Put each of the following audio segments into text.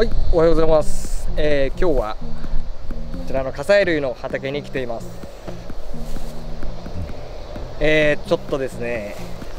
はい、おはようございます。今日はこちらの葛西類の畑に来ています。ちょっとですね、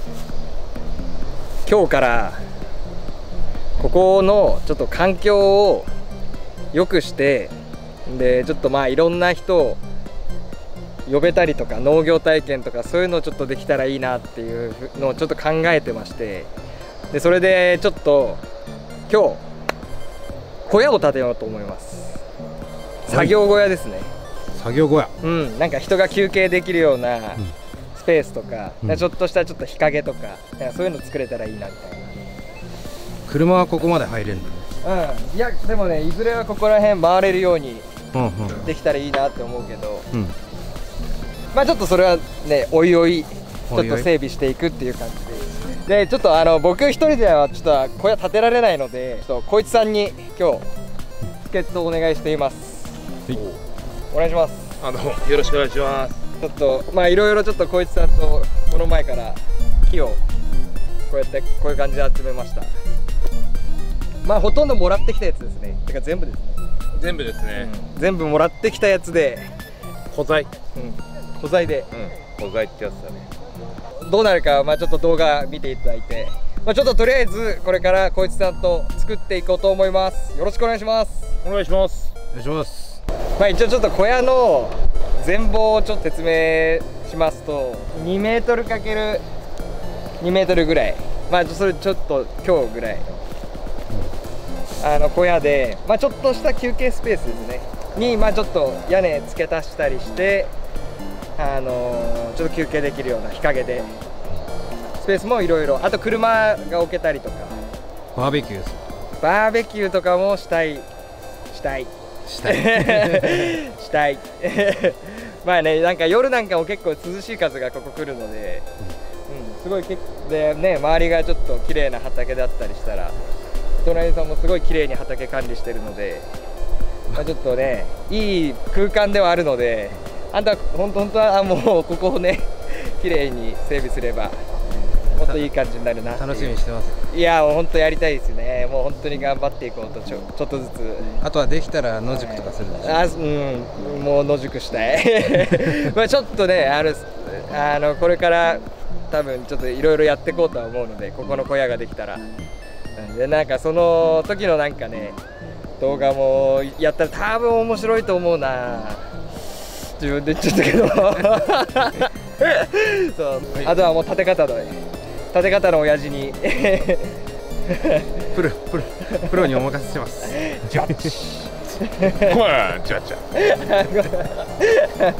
今日からここのちょっと環境を良くして、でちょっといろんな人を呼べたりとか、農業体験とかそういうのをちょっとできたらいいなっていうのをちょっと考えてまして、でそれでちょっと今日小屋を建てようと思います。作業小屋ですね。 作業小屋。 なんか人が休憩できるようなスペースとか、ちょっとしたちょっと日陰とか、そういうの作れたらいいなみたいな。 車はここまで入れるんだ。 いやでもね、いずれはここら辺回れるようにできたらいいなって思うけど、ちょっとそれはね、おいおいちょっと整備していくっていう感じで、ちょっと僕一人ではちょっと小屋建てられないので、ちょっと小市さんに今日助っ人をお願いしています。はい、お願いします。 よろしくお願いします。 ちょっといろいろちょっと小市さんとこの前から木をこうやってこういう感じで集めました。ほとんどもらってきたやつですね。てか全部ですね。 全部ですね。 全部もらってきたやつで古材。 古材で。 古材ってやつだね。 どうなるかちょっと動画見ていただいて、ちょっととりあえずこれから小市さんと作っていこうと思います。よろしくお願いします。 お願いします。 お願いします。 一応ちょっと小屋の全貌をちょっと説明しますと、2メートル ×2 メートルぐらい、それちょっと今日ぐらいの小屋で、ちょっとした休憩スペースですねに、ちょっと屋根付け足したりして、ちょっと休憩できるような日陰でスペースもいろいろ、あと車が置けたりとか、 バーベキューバーベキューとかもしたいしたいなんか夜なんかも結構涼しい風がここ来るので、すごいでね、周りがちょっと綺麗な畑だったりしたら、隣さんもすごい綺麗に畑管理してるので、ちょっとね、いい空間ではあるので、あんた本当はもうここをね綺麗に整備すればもっといい感じになるな。 楽しみにしてます。 いやもう本当やりたいですね。もう本当に頑張っていこうと、ちょっとずつ。 あとはできたら野宿とかするでしょ。 もう野宿したいちょっとね、これから多分ちょっといろいろやっていこうとは思うので、ここの小屋ができたら、でなんかその時のなんかね、動画もやったら多分面白いと思うな。自分で言っちゃったけどそう、あとはもう立て方の親父にプロにお任せします。 じゃあ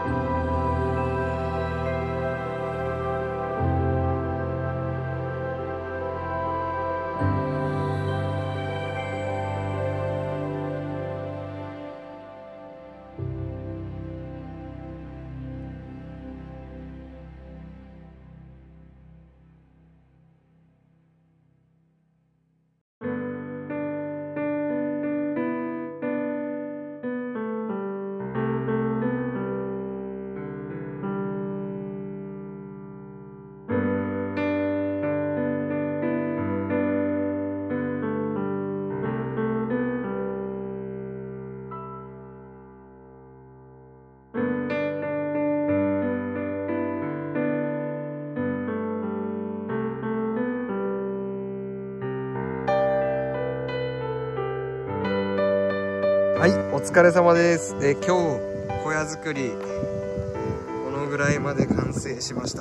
はい、お疲れ様です。今日小屋作りこのぐらいまで完成しました。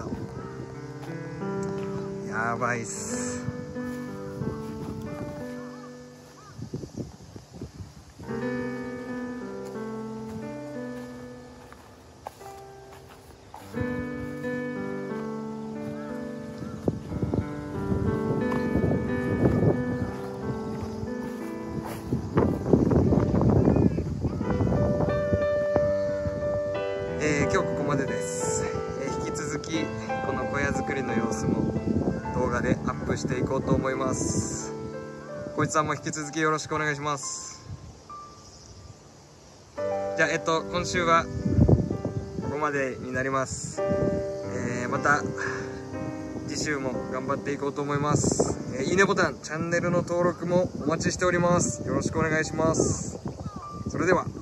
やばいっす。今日ここまでです。引き続きこの小屋作りの様子も動画でアップしていこうと思います。こいつさんも引き続きよろしくお願いします。じゃあ今週はここまでになります。また次週も頑張っていこうと思います。いいねボタン、チャンネルの登録もお待ちしております。よろしくお願いします。それでは。